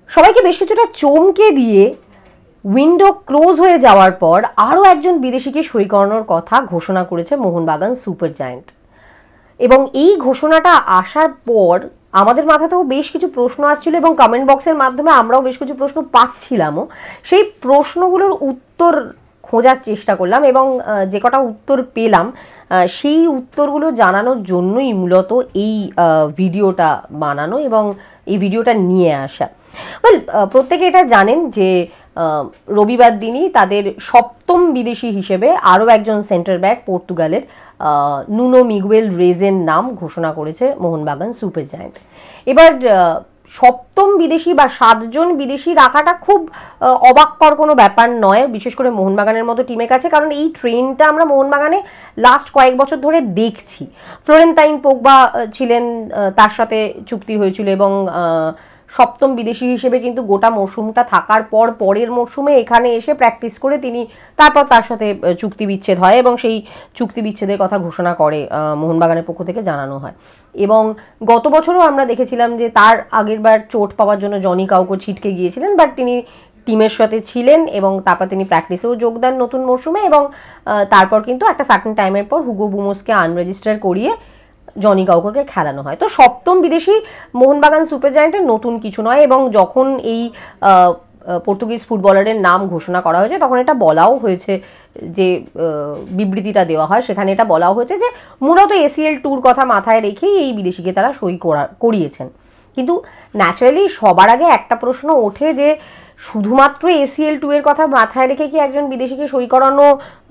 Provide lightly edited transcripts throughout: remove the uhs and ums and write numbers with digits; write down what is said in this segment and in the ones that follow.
সবাইকে বেশ কিছুটা চমকে দিয়ে উইন্ডো ক্লোজ হয়ে যাওয়ার পর আরও একজন বিদেশিকে সই করানোর কথা ঘোষণা করেছে মোহনবাগান সুপার জায়ান্ট। এবং এই ঘোষণাটা আসার পর আমাদের মাথাতেও বেশ কিছু প্রশ্ন আসছিল এবং কমেন্ট বক্সের মাধ্যমে আমরাও বেশ কিছু প্রশ্ন পাচ্ছিলামও। সেই প্রশ্নগুলোর উত্তর খোঁজার চেষ্টা করলাম এবং যে কটা উত্তর পেলাম সেই উত্তরগুলো জানানোর জন্যই মূলত এই ভিডিওটা বানানো এবং এই ভিডিওটা নিয়ে আসা। প্রত্যেকে এটা জানেন যে রবিবার দিনই তাদের সপ্তম বিদেশি হিসেবে আরও একজন সেন্টার ব্যাক পর্তুগালের নুনো মিগুয়েল রেজের নাম ঘোষণা করেছে মোহনবাগান সুপার জায়ান্ট। এবার সপ্তম বিদেশি বা 7 জন বিদেশি রাখাটা খুব অবাককর কোনো ব্যাপার নয়, বিশেষ করে মোহনবাগানের মতো টিমের কাছে, কারণ এই ট্রেনটা আমরা মোহনবাগানে লাস্ট কয়েক বছর ধরে দেখছি। ফ্লোরেন্তাইন পোগবা ছিলেন, তার সাথে চুক্তি হয়েছিল এবং সপ্তম বিদেশি হিসেবে কিন্তু গোটা মরশুমটা থাকার পর পরের মরশুমে এখানে এসে প্র্যাকটিস করে তিনি তারপর তার সাথে চুক্তি বিচ্ছেদ হয় এবং সেই চুক্তি বিচ্ছেদের কথা ঘোষণা করে মোহনবাগানের পক্ষ থেকে জানানো হয়। এবং গত বছরও আমরা দেখেছিলাম যে তার আগের বার চোট পাওয়ার জন্য জনি কাউকে ছিটকে গিয়েছিলেন, বাট তিনি টিমের সাথে ছিলেন এবং তারপর তিনি প্র্যাকটিসেও যোগ দেন নতুন মরশুমে এবং তারপর কিন্তু একটা সার্টেন টাইমের পর হুগো বুমোসকে আনরেজিস্টার করিয়ে জনি কাউকে খেলানো হয়। তো সপ্তম বিদেশি মোহনবাগান সুপার জায়ান্টের নতুন কিছু নয় এবং যখন এই পর্তুগিজ ফুটবলারের নাম ঘোষণা করা হয়েছে তখন এটা বলাও হয়েছে, যে বিবৃতিটা দেওয়া হয় সেখানে এটা বলাও হয়েছে যে মূলত এসিএল ট্যুর কথা মাথায় রেখেই এই বিদেশিকে তারা সই করিয়েছেন। কিন্তু ন্যাচারালি সবার আগে একটা প্রশ্ন ওঠে যে শুধুমাত্র এসিএল 2 এর কথা মাথায় রেখে কি একজন বিদেশিকে সই করানো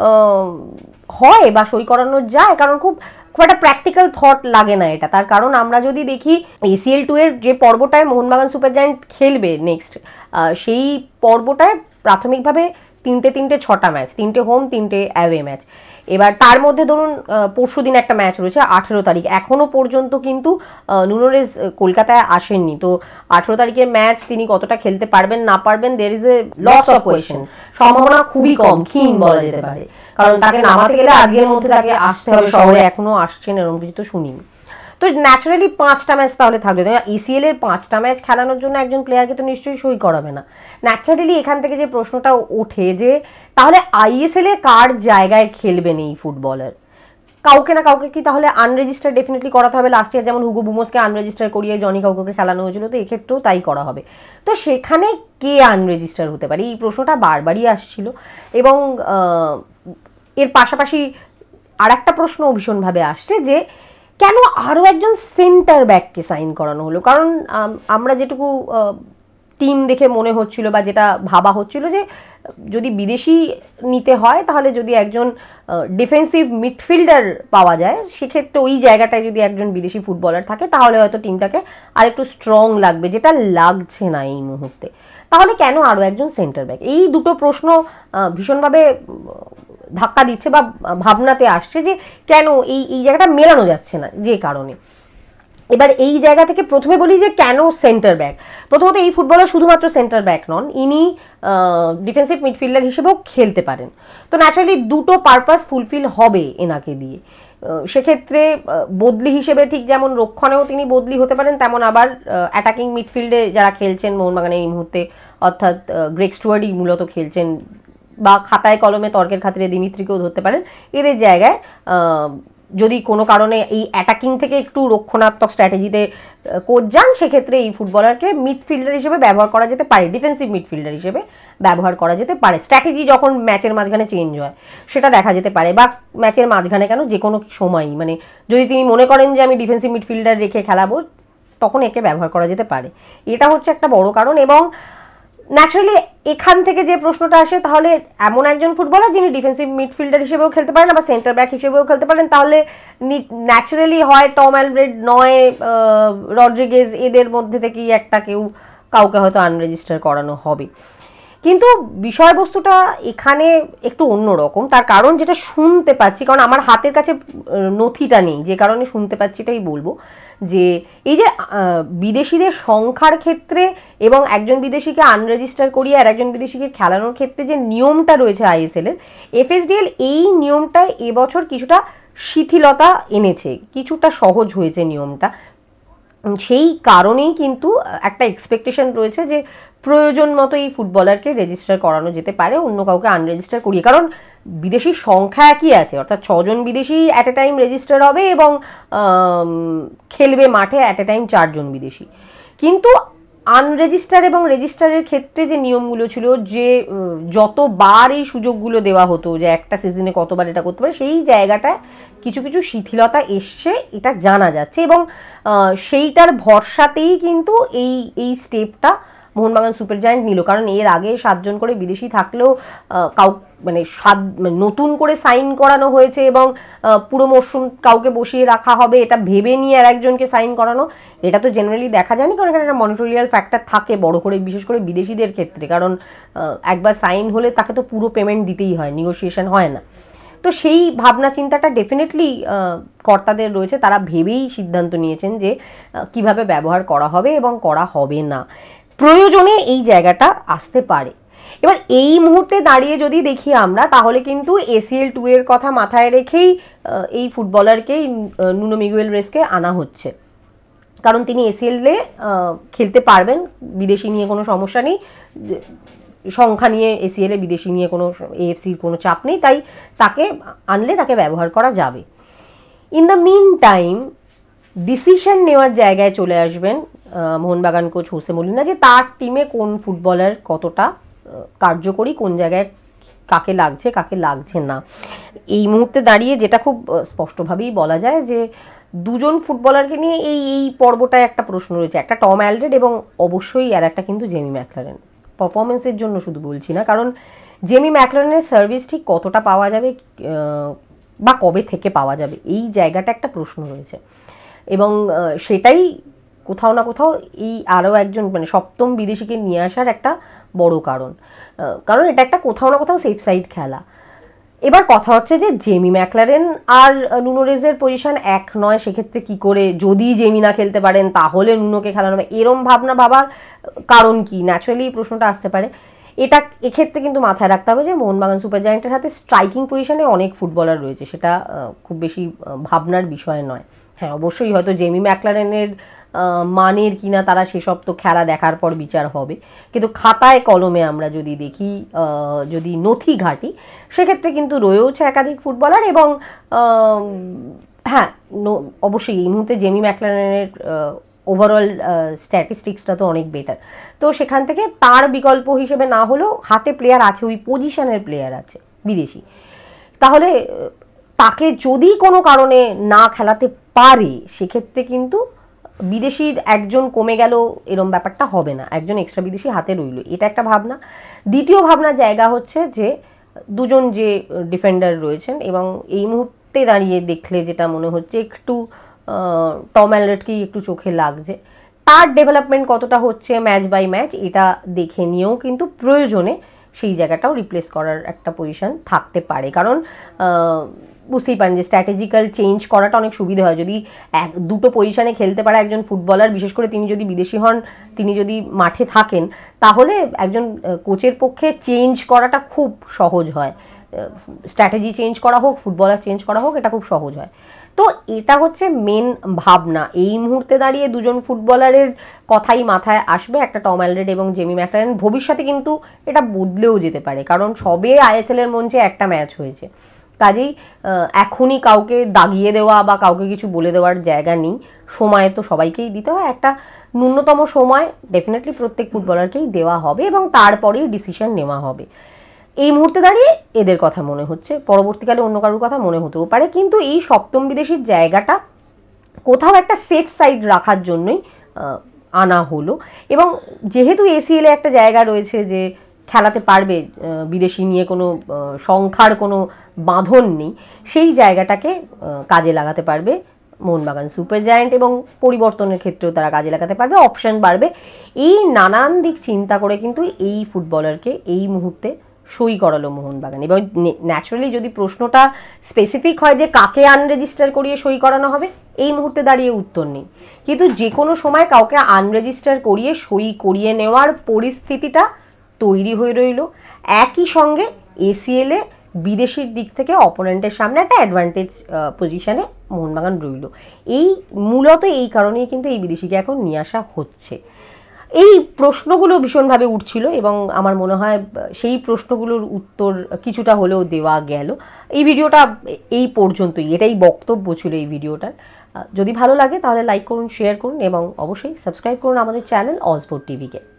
হয় বা সই করানো যায়? কারণ খুব একটা প্র্যাকটিক্যাল থট লাগে না এটা। তার কারণ আমরা যদি দেখি এসিএল 2 এর যে পর্বটায় মোহনবাগান সুপার জায়ান্ট খেলবে নেক্সট, সেই পর্বটায় প্রাথমিকভাবে 3টে 6টা ম্যাচ, 3টে হোম 3টে অ্যাওয়ে ম্যাচ। এবার তার মধ্যে ধরুন পরশু দিন একটা ম্যাচ রয়েছে 18 তারিখ, এখনো পর্যন্ত কিন্তু নুনো রেজ কলকাতায় আসেননি। তো 18 তারিখের ম্যাচ তিনি কতটা খেলতে পারবেন না পারবেন, there is a lot of question, সম্ভাবনা খুবই কম, ক্ষীণ বলা যেতে পারে। কারণ তাকে নামাতে গেলে আজকের মধ্যে তাকে আসতে হবে শহরে, এখনো আসছেন এরকম কিছু তো শুনিনি। তো ন্যাচারালি 5টা ম্যাচ তাহলে থাকবে, এসিএল এর 5টা ম্যাচ খেলানোর জন্য একজন প্লেয়ারকে তো নিশ্চয়ই সই করাবে না। ন্যাচারালি এখান থেকে যে প্রশ্নটা ওঠে যে তাহলে আইএসএল এ কার জায়গায় খেলবেন এই ফুটবলার? কাউকে না কাউকে কি তাহলে আনরেজিস্টার ডেফিনেটলি করাতে হবে। লাস্ট ইয়ার যেমন হুগো বুমোসকে আনরেজিস্টার করিয়ে জনি কাউকে খেলানো হয়েছিল, তো এক্ষেত্রেও তাই করা হবে। তো সেখানে কে আনরেজিস্টার হতে পারে, এই প্রশ্নটা বারবারই আসছিল। এবং এর পাশাপাশি আর একটা প্রশ্ন ভীষণভাবে আসছে যে কেন আরও একজন সেন্টার ব্যাককে সাইন করানো হলো? কারণ আমরা যেটুকু টিম দেখে মনে হচ্ছিল বা যেটা ভাবা হচ্ছিল যে যদি বিদেশি নিতে হয় তাহলে যদি একজন ডিফেন্সিভ মিডফিল্ডার পাওয়া যায়, সেক্ষেত্রে ওই জায়গাটায় যদি একজন বিদেশি ফুটবলার থাকে তাহলে হয়তো টিমটাকে আরেকটু স্ট্রং লাগবে, যেটা লাগছে না এই মুহূর্তে। তাহলে কেন আরও একজন সেন্টার ব্যাক? এই দুটো প্রশ্ন ভীষণভাবে ধাক্কা দিচ্ছে বা ভাবনাতে আসছে যে কেন এই জায়গাটা মেলানো যাচ্ছে না, যে কারণে। এবার এই জায়গা থেকে প্রথমে বলি যে কেন সেন্টার ব্যাক। প্রথমত এই ফুটবলার শুধুমাত্র সেন্টার ব্যাক নন, ইনি ডিফেন্সিভ মিডফিল্ডার হিসেবেও খেলতে পারেন। তো ন্যাচারালি দুটো পারপাস ফুলফিল হবে এনাকে দিয়ে। সেক্ষেত্রে বদলি হিসেবে ঠিক যেমন রক্ষণেও তিনি বদলি হতে পারেন, তেমন আবার অ্যাটাকিং মিডফিল্ডে যারা খেলছেন মোহনবাগানের এই মুহূর্তে, অর্থাৎ গ্রেগ স্টুয়ার্ডই মূলত খেলছেন, বা খাতায় কলমে তর্কের খাতিরে দিমিত্রিকেও ধরতে পারেন। এদের জায়গায় যদি কোনো কারণে এই অ্যাটাকিং থেকে একটু রক্ষণাত্মক স্ট্র্যাটেজিতে কোচ যান, সেক্ষেত্রে এই ফুটবলারকে মিডফিল্ডার হিসেবে ব্যবহার করা যেতে পারে, ডিফেন্সিভ মিডফিল্ডার হিসেবে ব্যবহার করা যেতে পারে। স্ট্র্যাটেজি যখন ম্যাচের মাঝখানে চেঞ্জ হয় সেটা দেখা যেতে পারে, বা ম্যাচের মাঝখানে কেন, যে কোনো সময়ই, মানে যদি তিনি মনে করেন যে আমি ডিফেন্সিভ মিডফিল্ডার রেখে খেলাবো, তখন একে ব্যবহার করা যেতে পারে। এটা হচ্ছে একটা বড় কারণ। এবং ন্যাচারালি এখান থেকে যে প্রশ্নটা আসে, তাহলে এমন একজন ফুটবলার যিনি ডিফেন্সিভ মিডফিল্ডার হিসেবেও খেলতে পারেন বা সেন্টার ব্যাক হিসেবেও খেলতে পারেন, তাহলে ন্যাচারালি হয় টম অ্যালব্রেড নয় রড্রিগেজ, এদের মধ্যে থেকেই একটা কাউকে হয়তো আনরেজিস্টার করানো হবে। কিন্তু বিষয়বস্তুটা এখানে একটু অন্যরকম। তার কারণ যেটা শুনতে পাচ্ছি, কারণ আমার হাতের কাছে নথিটা নেই, যে কারণে শুনতে পাচ্ছি এটাই বলবো, যে এই যে বিদেশিদের সংখ্যার ক্ষেত্রে এবং একজন বিদেশিকে আনরেজিস্টার করিয়ে আর একজন বিদেশিকে খেলানোর ক্ষেত্রে যে নিয়মটা রয়েছে আইএসএল এর, এফএসডিএল এই নিয়মটায় এবছর কিছুটা শিথিলতা এনেছে, কিছুটা সহজ হয়েছে নিয়মটা। সেই কারণেই কিন্তু একটা এক্সপেকটেশন রয়েছে যে প্রয়োজন মতো এই ফুটবলারকে রেজিস্টার করানো যেতে পারে অন্য কাউকে আনরেজিস্টার করিয়ে, কারণ বিদেশির সংখ্যা একই আছে, অর্থাৎ 6 জন বিদেশি অ্যাট এ টাইম রেজিস্টার হবে এবং খেলবে মাঠে অ্যাট এ টাইম 4 জন বিদেশি। কিন্তু আনরেজিস্টার এবং রেজিস্টারের ক্ষেত্রে যে নিয়মগুলো ছিল, যে যতবার এই সুযোগগুলো দেওয়া হতো যে একটা সিজনে কতবার এটা করতে পারে, সেই জায়গাটায় কিছু কিছু শিথিলতা এসছে, এটা জানা যাচ্ছে। এবং সেইটার ভরসাতেই কিন্তু এই স্টেপটা মোহনবাগান সুপার জায়ান্ট নিল। কারণ এর আগে 7 জন করে বিদেশি থাকলেও মানে নতুন করে সাইন করানো হয়েছে এবং পুরো মরশুম কাউকে বসিয়ে রাখা হবে এটা ভেবে নিয়ে আর একজনকে সাইন করানো, এটা তো জেনারেলি দেখা যায়নি। কারণ এখানে একটা মনিটোরিয়াল ফ্যাক্টর থাকে বড় করে, বিশেষ করে বিদেশিদের ক্ষেত্রে, কারণ একবার সাইন হলে তাকে তো পুরো পেমেন্ট দিতেই হয়, নেগোসিয়েশন হয় না। তো সেই ভাবনা চিন্তাটা ডেফিনেটলি কর্তাদের রয়েছে, তারা ভেবেই সিদ্ধান্ত নিয়েছেন যে কিভাবে ব্যবহার করা হবে এবং করা হবে না, প্রয়োজনে এই জায়গাটা আসতে পারে। এবার এই মুহূর্তে দাঁড়িয়ে যদি দেখি আমরা, তাহলে কিন্তু ACL 2 এর কথা মাথায় রেখেই এই ফুটবলারকেই নুনো মিগুয়েল রেসকে আনা হচ্ছে, কারণ তিনি ACL-এ খেলতে পারবেন, বিদেশি নিয়ে কোনো সমস্যা নেই, সংখ্যা নিয়ে ACL-এ বিদেশি নিয়ে কোনো AFC-র কোনো চাপ নেই, তাই তাকে আনলে তাকে ব্যবহার করা যাবে। In the meantime decision নেওয়ার জায়গায় চলে আসবেন মোহনবাগান কোচ হোসে মলিনা, যে তার টিমে কোন ফুটবলার কতটা কার্যকরী, কোন জায়গায় কাকে লাগছে কাকে লাগছে না। এই মুহূর্তে দাঁড়িয়ে যেটা খুব স্পষ্টভাবেই বলা যায় যে 2 জন ফুটবলারকে নিয়ে এই পর্বটায় একটা প্রশ্ন রয়েছে, একটা টম অ্যালড্রেড এবং অবশ্যই আর একটা কিন্তু জেমি ম্যাকলারেন। পারফরমেন্সের জন্য শুধু বলছি না, কারণ জেমি ম্যাকলারেনের সার্ভিস ঠিক কতটা পাওয়া যাবে বা কবে থেকে পাওয়া যাবে, এই জায়গাটা একটা প্রশ্ন রয়েছে। এবং সেটাই কোথাও না কোথাও এই আরও একজন মানে 7ম বিদেশিকে নিয়ে আসার একটা বড় কারণ, কারণ এটা একটা কোথাও না কোথাও সেফ সাইড খেলা। এবার কথা হচ্ছে যে জেমি ম্যাকলারেন আর নুনো রেজের পজিশন এক নয়, সেক্ষেত্রে কি করে, যদি জেমি না খেলতে পারেন তাহলে নুনোকে খেলানো হবে, এরম ভাবনা ভাবার কারণ কি, ন্যাচারালি এই প্রশ্নটা আসতে পারে। এটা এক্ষেত্রে কিন্তু মাথায় রাখতে হবে যে মোহনবাগান সুপার জায়ান্টের হাতে স্ট্রাইকিং পজিশনে অনেক ফুটবলার রয়েছে, সেটা খুব বেশি ভাবনার বিষয় নয়। হ্যাঁ, অবশ্যই হয়তো জেমি ম্যাকলারেনের মানের কিনা তারা সেসব তো খেলা দেখার পর বিচার হবে, কিন্তু খাতায় কলমে আমরা যদি দেখি, যদি নথি ঘাটি, সেক্ষেত্রে কিন্তু রয়েওছে একাধিক ফুটবলার। এবং হ্যাঁ, অবশ্যই এই মুহূর্তে জেমি ম্যাকলারেনের ওভারঅল স্ট্যাটিস্টিক্সটা তো অনেক বেটার, তো সেখান থেকে তার বিকল্প হিসেবে না হলেও হাতে প্লেয়ার আছে, ওই পজিশনের প্লেয়ার আছে বিদেশি, তাহলে তাকে যদি কোনো কারণে না খেলাতে পারে, সেক্ষেত্রে কিন্তু বিদেশির একজন কমে গেল এরম ব্যাপারটা হবে না, একজন এক্সট্রা বিদেশি হাতে রইল, এটা একটা ভাবনা। দ্বিতীয় ভাবনার জায়গা হচ্ছে যে 2 জন যে ডিফেন্ডার রয়েছেন, এবং এই মুহূর্তে দাঁড়িয়ে দেখলে যেটা মনে হচ্ছে একটু টম অ্যালড্রেডকেই একটু চোখে লাগছে, তার ডেভেলপমেন্ট কতটা হচ্ছে ম্যাচ বাই ম্যাচ, এটা দেখে নিয়েও কিন্তু প্রয়োজনে সেই জায়গাটাও রিপ্লেস করার একটা পজিশন থাকতে পারে। কারণ বুঝতেই পারেন যে স্ট্র্যাটেজিক্যাল চেঞ্জ করাটা অনেক সুবিধা হয়, যদি 2টো পজিশনে খেলতে পারে একজন ফুটবলার, বিশেষ করে তিনি যদি বিদেশি হন, তিনি যদি মাঠে থাকেন, তাহলে একজন কোচের পক্ষে চেঞ্জ করাটা খুব সহজ হয়, স্ট্র্যাটেজি চেঞ্জ করা হোক, ফুটবলার চেঞ্জ করা হোক, এটা খুব সহজ হয়। তো এটা হচ্ছে মেন ভাবনা। এই মুহূর্তে দাঁড়িয়ে 2 জন ফুটবলারের কথাই মাথায় আসবে, একটা টম অ্যালড্রেড এবং জেমি ম্যাকলারেন। ভবিষ্যতে কিন্তু এটা বদলেও যেতে পারে, কারণ সবে ISL এর মঞ্চে একটা ম্যাচ হয়েছে, কাজেই এখনই কাউকে দাগিয়ে দেওয়া বা কাউকে কিছু বলে দেওয়ার জায়গা নেই, সময় তো সবাইকেই দিতে হয়, একটা ন্যূনতম সময় ডেফিনেটলি প্রত্যেক ফুটবলারকেই দেওয়া হবে এবং তারপরেই ডিসিশন নেওয়া হবে। এই মুহূর্তে দাঁড়িয়ে এদের কথা মনে হচ্ছে, পরবর্তীকালে অন্য কারোর কথা মনে হতেও পারে, কিন্তু এই 7ম বিদেশির জায়গাটা কোথাও একটা সেফ সাইড রাখার জন্যই আনা হলো। এবং যেহেতু ACL-এ একটা জায়গা রয়েছে যে খেলাতে পারবে, বিদেশি নিয়ে কোনো সংখ্যার কোনো বাঁধন নেই, সেই জায়গাটাকে কাজে লাগাতে পারবে মোহনবাগান সুপার জায়ান্ট, এবং পরিবর্তনের ক্ষেত্রেও তারা কাজে লাগাতে পারবে, অপশন বাড়বে। এই নানান দিক চিন্তা করে কিন্তু এই ফুটবলারকে এই মুহূর্তে সই করালো মোহনবাগান। এবং ন্যাচারালি যদি প্রশ্নটা স্পেসিফিক হয় যে কাকে আনরেজিস্টার করিয়ে সই করানো হবে, এই মুহূর্তে দাঁড়িয়ে উত্তর নেই, কিন্তু যে কোনো সময় কাউকে আনরেজিস্টার করিয়ে সই করিয়ে নেওয়ার পরিস্থিতিটা তৈরি হয়ে রইল। একই সঙ্গে ACL-এ বিদেশির দিক থেকে অপোনেন্টের সামনে একটা অ্যাডভান্টেজ পজিশনে মোহনবাগান রইল। মূলত এই কারণেই কিন্তু এই বিদেশিকে এখন নিয়ে আসা হচ্ছে। এই প্রশ্নগুলো ভীষণভাবে উঠছিল এবং আমার মনে হয় সেই প্রশ্নগুলোর উত্তর কিছুটা হলেও দেওয়া গেল। এই ভিডিওটা এই পর্যন্তই, এটাই বক্তব্য ছিল এই ভিডিওটার। যদি ভালো লাগে তাহলে লাইক করুন, শেয়ার করুন এবং অবশ্যই সাবস্ক্রাইব করুন আমাদের চ্যানেল অজবোর্ড টিভিকে।